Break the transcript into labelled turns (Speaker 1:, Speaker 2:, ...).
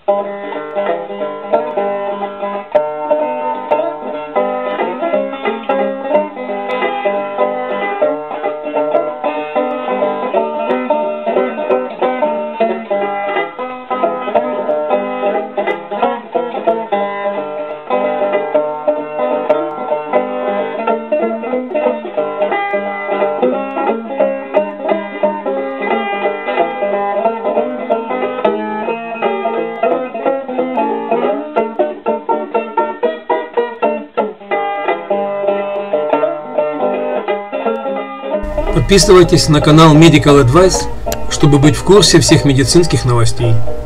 Speaker 1: Подписывайтесь на канал Medical Advice, чтобы быть в курсе всех медицинских новостей.